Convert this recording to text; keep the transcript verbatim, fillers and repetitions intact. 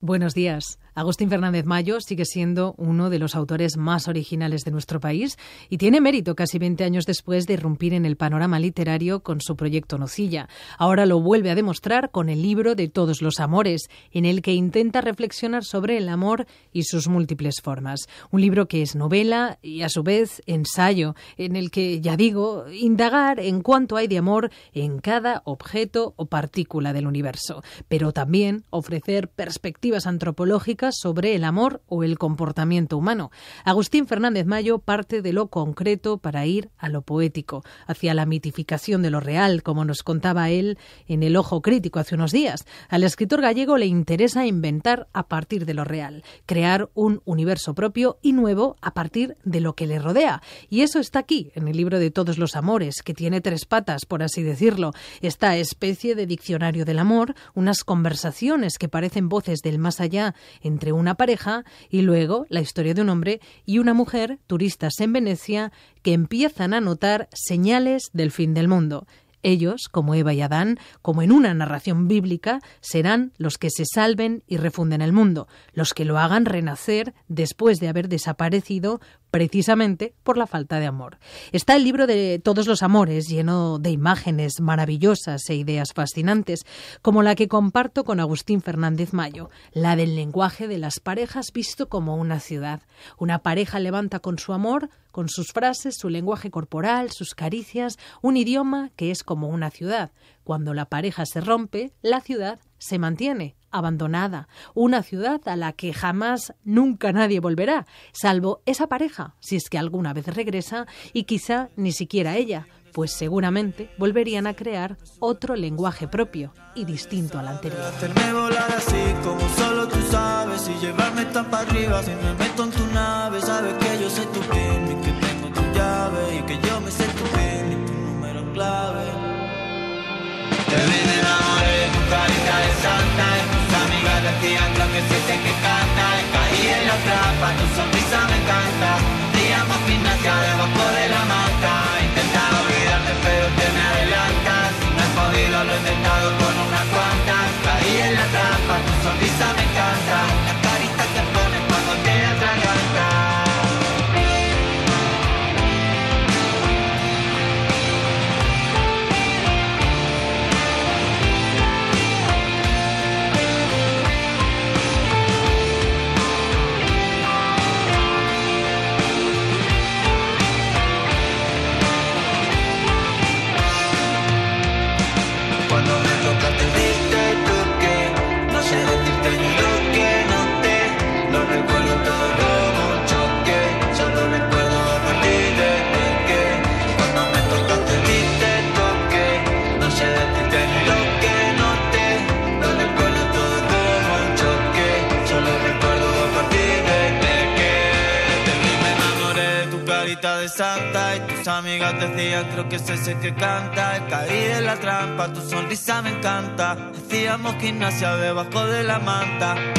Buenos días. Agustín Fernández Mayo sigue siendo uno de los autores más originales de nuestro país y tiene mérito casi veinte años después de irrumpir en el panorama literario con su proyecto Nocilla. Ahora lo vuelve a demostrar con el libro de Todos los amores, en el que intenta reflexionar sobre el amor y sus múltiples formas. Un libro que es novela y a su vez ensayo, en el que, ya digo, indagar en cuánto hay de amor en cada objeto o partícula del universo, pero también ofrecer perspectivas antropológicas sobre el amor o el comportamiento humano. Agustín Fernández Mayo parte de lo concreto para ir a lo poético, hacia la mitificación de lo real, como nos contaba él en El Ojo Crítico hace unos días. Al escritor gallego le interesa inventar a partir de lo real, crear un universo propio y nuevo a partir de lo que le rodea. Y eso está aquí, en el libro de Todos los amores, que tiene tres patas, por así decirlo. Esta especie de diccionario del amor, unas conversaciones que parecen voces del más allá entre una pareja, y luego la historia de un hombre y una mujer, turistas en Venecia, que empiezan a notar señales del fin del mundo. Ellos, como Eva y Adán, como en una narración bíblica, serán los que se salven y refunden el mundo, los que lo hagan renacer después de haber desaparecido precisamente por la falta de amor. Está el libro de Todos los amores, lleno de imágenes maravillosas e ideas fascinantes, como la que comparto con Agustín Fernández Mayo, la del lenguaje de las parejas visto como una ciudad. Una pareja levanta con su amor, con sus frases, su lenguaje corporal, sus caricias, un idioma que es como una ciudad. Cuando la pareja se rompe, la ciudad se mantiene abandonada, una ciudad a la que jamás, nunca nadie volverá, salvo esa pareja, si es que alguna vez regresa, y quizá ni siquiera ella, pues seguramente volverían a crear otro lenguaje propio y distinto al anterior. Hacerme volar así como solo tú sabes y llevarme tan para arriba si me meto en tu nave, sabes que yo soy tu pin y que tengo tu llave y que yo me sé tu pin y tu número clave. Te vi me enamoré, tu carita de santa y tus amigas decían lo que sientes que canta y caí en la trampa, tu sonrisa me encanta, hacíamos gimnasia debajo de la manta, intentaba olvidarme pero te me adelantas, si no he podido lo he intentado con unas cuantas, caí en la trampa, tu sonrisa me encanta, la carita que pones cuando te atragantas. De santa y tus amigas decían creo que es ese que canta, caí en la trampa, tu sonrisa me encanta, hacíamos gimnasia debajo de la manta,